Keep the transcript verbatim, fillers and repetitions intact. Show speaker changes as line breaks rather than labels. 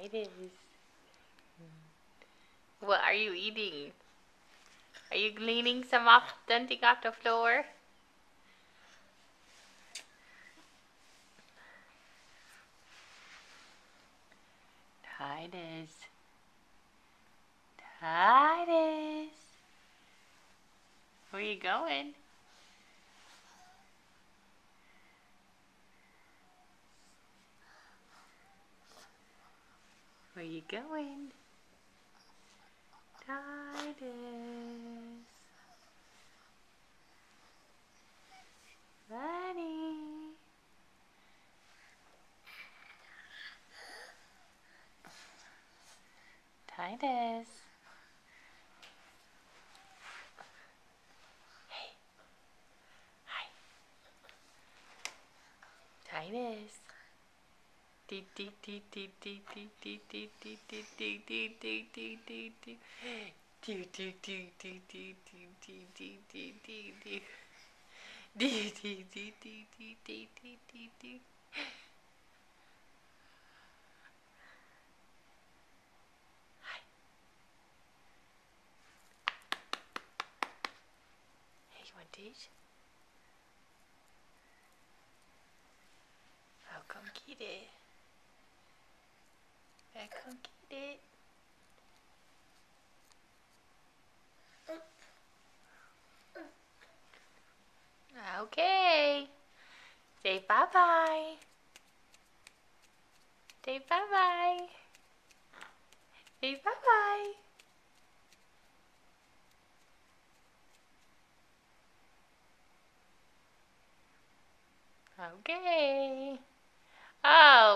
Tytus. What are you eating? Are you cleaning some off, something off the floor? Tytus. Tytus. Where you going? Where you going? Tytus. Buddy. Tytus. Hey. Hi. Tytus. Dee dee dee dee dee dee dee dee dee dee dee dee dee dee dee dee. Do do do do do do do do do do do. Do do do do do do do do do. Hi. Hey, you want this? Oh, come get it. Yeah, come get it. Okay. Say bye-bye. Say bye-bye. Say bye-bye. Okay. Oh.